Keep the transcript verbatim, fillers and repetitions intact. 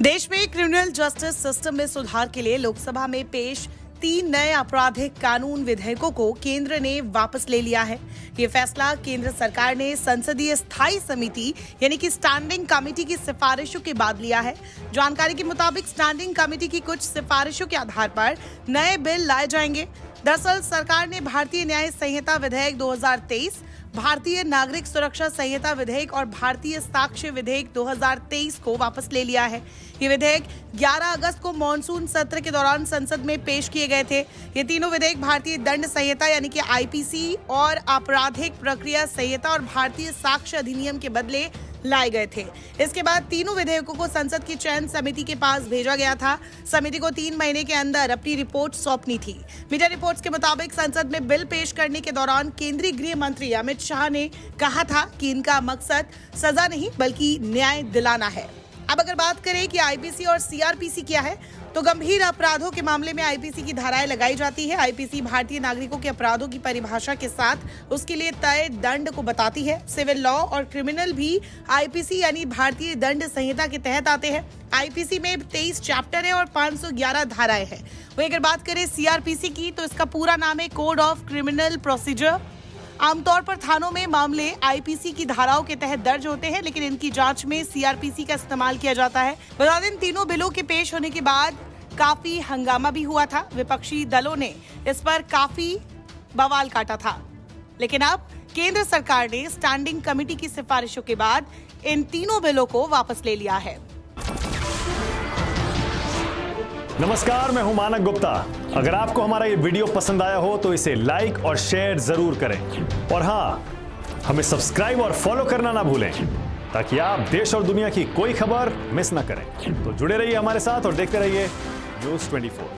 देश में criminal justice system में सुधार के लिए लोकसभा में पेश तीन नए आपराधिक कानून विधेयकों को केंद्र ने वापस ले लिया है। ये फैसला केंद्र सरकार ने संसदीय स्थायी समिति यानी कि स्टैंडिंग कमेटी की सिफारिशों के बाद लिया है। जानकारी के मुताबिक स्टैंडिंग कमेटी की कुछ सिफारिशों के आधार पर नए बिल लाए जाएंगे। दरअसल सरकार ने भारतीय न्याय संहिता विधेयक दो हज़ार तेईस, भारतीय नागरिक सुरक्षा संहिता विधेयक और भारतीय साक्ष्य विधेयक दो हज़ार तेईस को वापस ले लिया है। ये विधेयक ग्यारह अगस्त को मॉनसून सत्र के दौरान संसद में पेश किए गए थे। ये तीनों विधेयक भारतीय दंड संहिता यानी कि आईपीसी और आपराधिक प्रक्रिया संहिता और भारतीय साक्ष्य अधिनियम के बदले लाए गए थे। इसके बाद तीनों विधेयकों को संसद की चयन समिति के पास भेजा गया था। समिति को तीन महीने के अंदर अपनी रिपोर्ट सौंपनी थी। मीडिया रिपोर्ट्स के मुताबिक संसद में बिल पेश करने के दौरान केंद्रीय गृह मंत्री अमित शाह ने कहा था कि इनका मकसद सजा नहीं बल्कि न्याय दिलाना है। अब अगर बात करें कि आईपीसी और सीआरपीसी क्या है, तो गंभीर अपराधों के मामले में आईपीसी की धाराएं लगाई जाती है। आईपीसी भारतीय नागरिकों के अपराधों की परिभाषा के साथ उसके लिए तय दंड को बताती है। सिविल लॉ और क्रिमिनल भी आईपीसी यानी भारतीय दंड संहिता के तहत आते हैं। आईपीसी में तेईस चैप्टर है और पाँच सौ ग्यारह धाराएं हैं। वहीं अगर बात करें सीआरपीसी की, तो इसका पूरा नाम है कोड ऑफ क्रिमिनल प्रोसीजर। आमतौर पर थानों में मामले आईपीसी की धाराओं के तहत दर्ज होते हैं, लेकिन इनकी जांच में सीआरपीसी का इस्तेमाल किया जाता है। बता दें, तीनों बिलों के पेश होने के बाद काफी हंगामा भी हुआ था। विपक्षी दलों ने इस पर काफी बवाल काटा था, लेकिन अब केंद्र सरकार ने स्टैंडिंग कमेटी की सिफारिशों के बाद इन तीनों बिलों को वापस ले लिया है। नमस्कार, मैं हूं मानक गुप्ता। अगर आपको हमारा ये वीडियो पसंद आया हो तो इसे लाइक और शेयर जरूर करें, और हाँ, हमें सब्सक्राइब और फॉलो करना ना भूलें ताकि आप देश और दुनिया की कोई खबर मिस ना करें। तो जुड़े रहिए हमारे साथ और देखते रहिए न्यूज़ चौबीस।